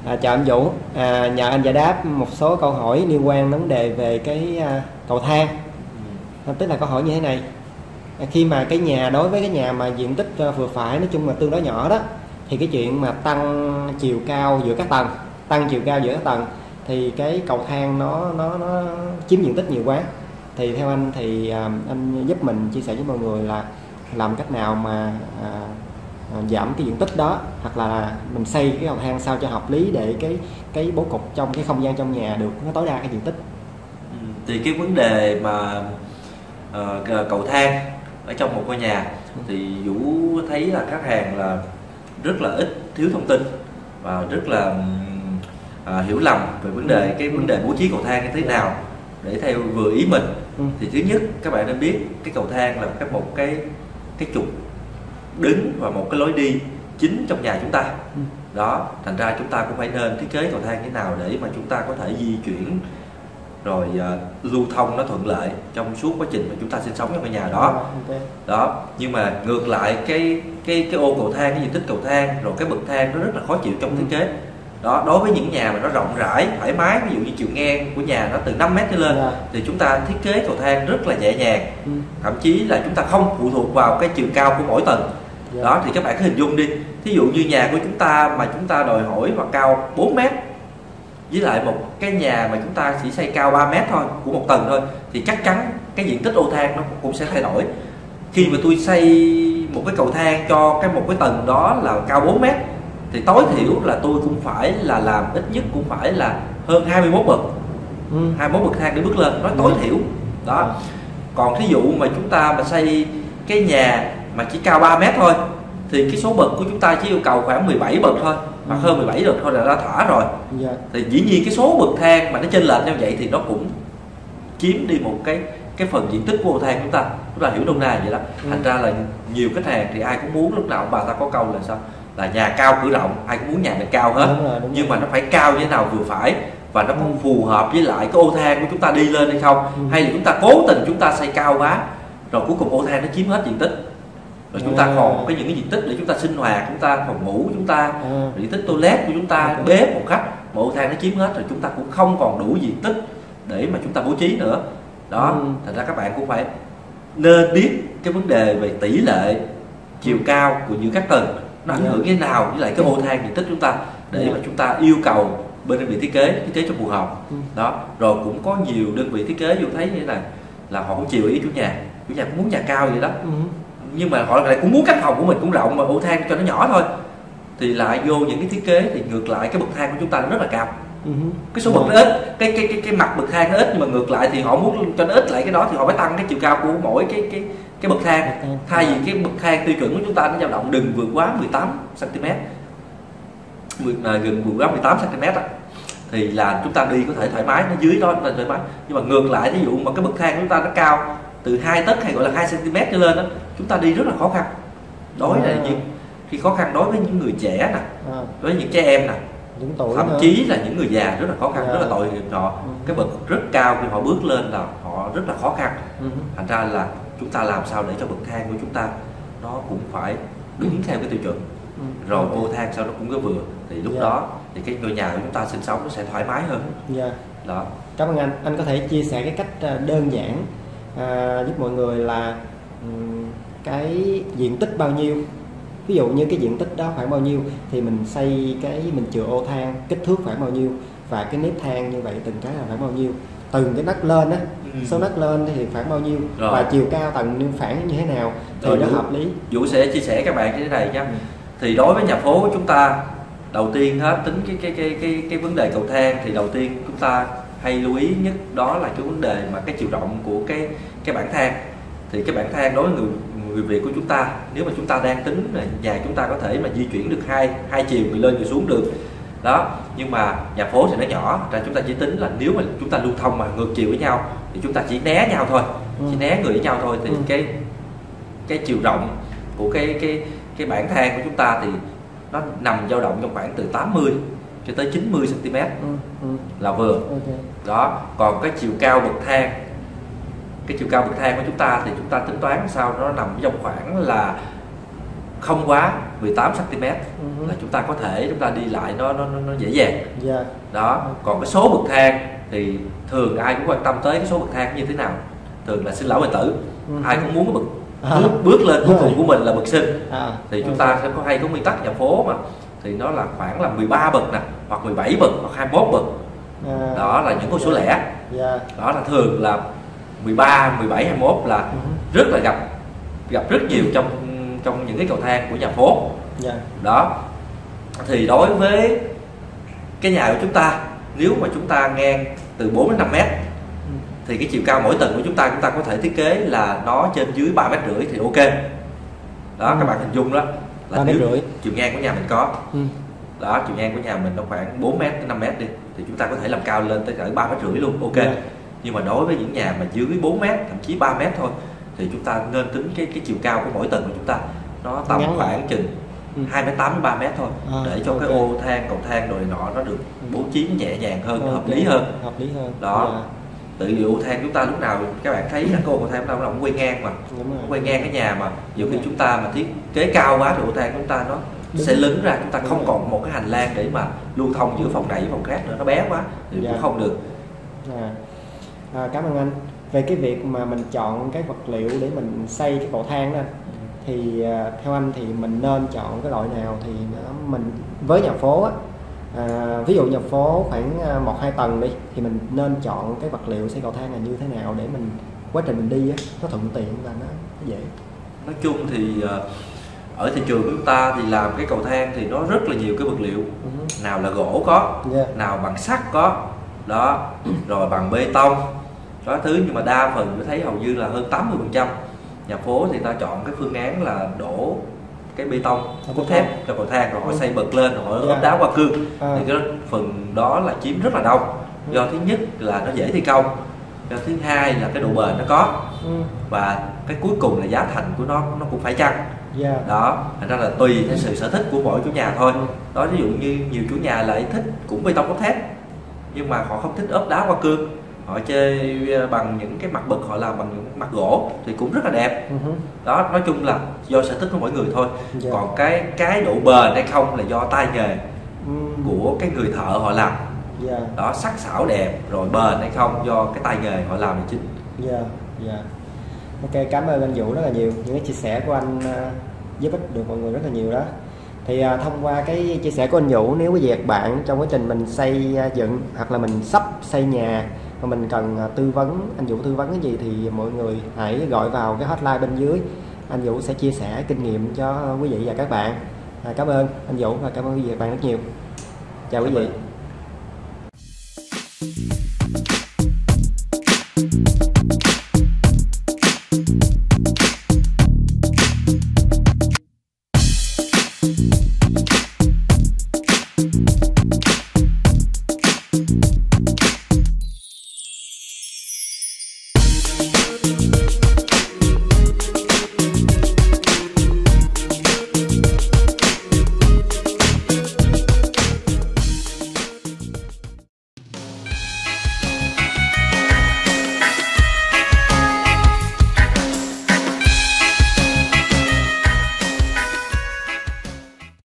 Chào anh Vũ, nhờ anh giải đáp một số câu hỏi liên quan đến vấn đề về cái cầu thang. Tức là câu hỏi như thế này: khi mà cái nhà, đối với cái nhà mà diện tích vừa phải, nói chung là tương đối nhỏ đó, thì cái chuyện mà tăng chiều cao giữa các tầng, thì cái cầu thang nó chiếm diện tích nhiều quá. Thì theo anh thì anh giúp mình chia sẻ với mọi người là làm cách nào mà giảm cái diện tích đó, hoặc là mình xây cái cầu thang sao cho hợp lý để cái bố cục trong cái không gian trong nhà được nó tối đa cái diện tích. Thì cái vấn đề mà cầu thang ở trong một ngôi nhà thì Vũ thấy là khách hàng là rất là ít thiếu thông tin và rất là hiểu lầm về vấn đề bố trí cầu thang như thế nào để theo vừa ý mình. Thì thứ nhất, các bạn nên biết cái cầu thang là một cái trục đứng và một cái lối đi chính trong nhà chúng ta. Đó, thành ra chúng ta cũng phải nên thiết kế cầu thang như thế nào để mà chúng ta có thể di chuyển rồi lưu thông nó thuận lợi trong suốt quá trình mà chúng ta sinh sống trong cái nhà đó. Đó, nhưng mà ngược lại cái ô cầu thang, cái diện tích cầu thang rồi cái bậc thang nó rất là khó chịu trong thiết kế. Đó, đối với những nhà mà nó rộng rãi, thoải mái, ví dụ như chiều ngang của nhà nó từ 5 mét trở lên, thì chúng ta thiết kế cầu thang rất là nhẹ nhàng. Thậm chí là chúng ta không phụ thuộc vào cái chiều cao của mỗi tầng. Đó, thì các bạn cứ hình dung đi, thí dụ như nhà của chúng ta mà chúng ta đòi hỏi mà cao 4 mét với lại một cái nhà mà chúng ta chỉ xây cao 3 mét thôi, của một tầng thôi, thì chắc chắn cái diện tích ô thang nó cũng sẽ thay đổi. Khi mà tôi xây một cái cầu thang cho một cái tầng đó là cao 4 mét thì tối thiểu là tôi cũng phải là làm ít nhất cũng phải là hơn 21 bậc 21 bậc thang để bước lên, nói tối thiểu. Đó, còn thí dụ mà chúng ta mà xây cái nhà mà chỉ cao 3 mét thôi thì cái số bậc của chúng ta chỉ yêu cầu khoảng 17 bậc thôi, hoặc hơn 17 bậc thôi là đã thỏa rồi. Thì dĩ nhiên cái số bậc thang mà nó chênh lệch như vậy thì nó cũng chiếm đi một cái phần diện tích của ô thang chúng ta hiểu nôm na vậy đó. Thành ra là nhiều khách hàng thì ai cũng muốn, lúc nào bà ta có câu là sao, là nhà cao cửa rộng, ai cũng muốn nhà này cao hết. Đúng nhưng mà nó phải cao như thế nào vừa phải, và nó cũng phù hợp với lại cái ô thang của chúng ta đi lên hay không, hay là chúng ta cố tình chúng ta xây cao quá rồi cuối cùng ô thang nó chiếm hết diện tích, rồi chúng ta còn có những cái diện tích để chúng ta sinh hoạt, chúng ta phòng ngủ chúng ta, diện tích toilet của chúng ta, bếp phòng khách, mà ô thang nó chiếm hết rồi chúng ta cũng không còn đủ diện tích để mà chúng ta bố trí nữa. Đó, thành ra các bạn cũng phải nên biết cái vấn đề về tỷ lệ chiều cao của những các tầng nó ảnh hưởng như thế nào với lại cái ô thang diện tích chúng ta, để mà chúng ta yêu cầu bên đơn vị thiết kế cho phù hợp. Đó, rồi cũng có nhiều đơn vị thiết kế vô thấy như thế này là họ cũng chiều ý chủ nhà cũng muốn nhà cao vậy đó, nhưng mà họ lại cũng muốn căn phòng của mình cũng rộng mà ô thang cho nó nhỏ thôi, thì lại vô những cái thiết kế thì ngược lại cái bậc thang của chúng ta nó rất là cao. Cái số bậc nó ít, cái mặt bậc thang nó ít, nhưng mà ngược lại thì họ muốn cho nó ít lại cái đó thì họ phải tăng cái chiều cao của mỗi cái bậc thang. Thay vì cái bậc thang tiêu chuẩn của chúng ta nó dao động đừng vượt quá 18 cm, gần vượt quá 18 cm đó, thì là chúng ta đi có thể thoải mái, nó dưới đó là thoải mái. Nhưng mà ngược lại, ví dụ mà cái bậc thang của chúng ta nó cao từ 2 tấc hay gọi là 2 cm trở lên đó, chúng ta đi rất là khó khăn. Khi khó khăn đối với những người trẻ nè, đối với những trẻ em nè, thậm chí là những người già rất là khó khăn, rất là tội nghiệp họ. Cái bậc rất cao khi họ bước lên là họ rất là khó khăn. Thành ra là chúng ta làm sao để cho bậc thang của chúng ta nó cũng phải đúng theo cái tiêu chuẩn, rồi ô thang sao nó cũng có vừa, thì lúc đó thì cái ngôi nhà của chúng ta sinh sống nó sẽ thoải mái hơn. Đó. Cảm ơn anh có thể chia sẻ cái cách đơn giản giúp mọi người là cái diện tích bao nhiêu, ví dụ như cái diện tích đó khoảng bao nhiêu thì mình xây mình chừa ô thang kích thước khoảng bao nhiêu, và cái nếp thang như vậy từng cái là khoảng bao nhiêu, từng cái nấc lên á, số nấc lên thì khoảng bao nhiêu, và chiều cao tầng niêm phản như thế nào thì nó hợp lý. Vũ sẽ chia sẻ các bạn như thế này nhé. Thì đối với nhà phố của chúng ta, đầu tiên hết tính cái vấn đề cầu thang thì đầu tiên chúng ta hay lưu ý nhất đó là cái vấn đề mà cái chiều rộng của cái bảng thang. Thì cái bảng thang đối với người Việt của chúng ta, nếu mà chúng ta đang tính là nhà chúng ta có thể mà di chuyển được hai chiều, người lên người xuống được đó, nhưng mà nhà phố thì nó nhỏ, ra chúng ta chỉ tính là nếu mà chúng ta lưu thông mà ngược chiều với nhau thì chúng ta chỉ né nhau thôi, chỉ né người với nhau thôi, thì cái chiều rộng của cái bảng thang của chúng ta thì nó nằm dao động trong khoảng từ 80 cho tới 90 cm là vừa. Đó, còn cái chiều cao bậc thang, của chúng ta thì chúng ta tính toán sao nó nằm trong khoảng là không quá 18 cm là chúng ta có thể chúng ta đi lại nó dễ dàng. Đó. Còn cái số bậc thang thì thường ai cũng quan tâm tới cái số bậc thang như thế nào. Thường là sinh lão bệnh tử, ai cũng muốn cái bậc bước lên cuối cùng của mình là bậc sinh. Thì chúng ta sẽ có nguyên tắc nhà phố mà, thì nó là khoảng là 13 bậc nè, hoặc 17 bậc, hoặc 21 bậc. Đó là những con số lẻ. Đó là thường là 13, 17, 21 là rất là gặp rất nhiều trong những cái cầu thang của nhà phố. Đó. Thì đối với cái nhà của chúng ta, nếu mà chúng ta ngang từ 4 đến 5 mét thì cái chiều cao mỗi tầng của chúng ta có thể thiết kế là nó trên dưới 3,5 mét thì ok. Đó, các bạn hình dung đó là nếu chiều ngang của nhà mình có đó, chiều ngang của nhà mình nó khoảng 4 mét đến 5 mét đi, thì chúng ta có thể làm cao lên tới 3,5 mét luôn, ok. Nhưng mà đối với những nhà mà dưới 4 mét, thậm chí 3 mét thôi, thì chúng ta nên tính cái chiều cao của mỗi tầng của chúng ta nó tầm khoảng chừng 2,8 đến 3 mét thôi, để cho cái ô thang, cầu thang rồi nọ nó được bố trí nhẹ nhàng hơn, hợp lý hơn. Đó. Tự dụ ô thang chúng ta lúc nào các bạn thấy cái ô cầu thang nó cũng quay ngang mà, quay ngang cái nhà mà nhiều khi chúng ta mà thiết kế cao quá thì ô thang chúng ta nó sẽ lấn ra, chúng ta không còn một cái hành lang để mà lưu thông giữa phòng này với phòng khác nữa, nó bé quá thì cũng không được. Cảm ơn anh. Về cái việc mà mình chọn cái vật liệu để mình xây cái cầu thang đó, thì theo anh thì mình nên chọn cái loại nào thì mình với nhà phố á, ví dụ nhà phố khoảng 1-2 tầng đi, thì mình nên chọn cái vật liệu xây cầu thang là như thế nào để mình quá trình mình đi á, nó thuận tiện và nó dễ. Nói chung thì ở thị trường của chúng ta thì làm cái cầu thang thì nó rất là nhiều cái vật liệu, nào là gỗ có, nào bằng sắt có, đó, rồi bằng bê tông, đó thứ. Nhưng mà đa phần tôi thấy hầu như là hơn 80% nhà phố thì ta chọn cái phương án là đổ cái bê tông cốt thép cho cầu thang, rồi họ xây bật lên, rồi họ ốp đá hoa cương. Thì cái phần đó là chiếm rất là đông, do thứ nhất là nó dễ thi công, do thứ hai là cái độ bền nó có, và cái cuối cùng là giá thành của nó cũng phải chăng. Đó, thành ra là tùy theo sự sở thích của mỗi chủ nhà thôi. Đó, ví dụ như nhiều chủ nhà lại thích cũng bê tông cốt thép, nhưng mà họ không thích ốp đá hoa cương, họ chơi bằng những cái mặt bậc, họ làm bằng những mặt gỗ thì cũng rất là đẹp. Đó, nói chung là do sở thích của mỗi người thôi. Còn cái độ bền hay không là do tay nghề của cái người thợ họ làm. Đó, sắc sảo đẹp rồi bền hay không do cái tay nghề họ làm là chính. Ok, cảm ơn anh Vũ rất là nhiều. Những cái chia sẻ của anh giúp ích được mọi người rất là nhiều đó. Thì thông qua cái chia sẻ của anh Vũ, nếu quý vị và bạn trong quá trình mình xây dựng hoặc là mình sắp xây nhà mà mình cần tư vấn, anh Vũ tư vấn cái gì thì mọi người hãy gọi vào cái hotline bên dưới, anh Vũ sẽ chia sẻ kinh nghiệm cho quý vị và các bạn. Cảm ơn anh Vũ và cảm ơn quý vị và các bạn rất nhiều. Chào quý vị.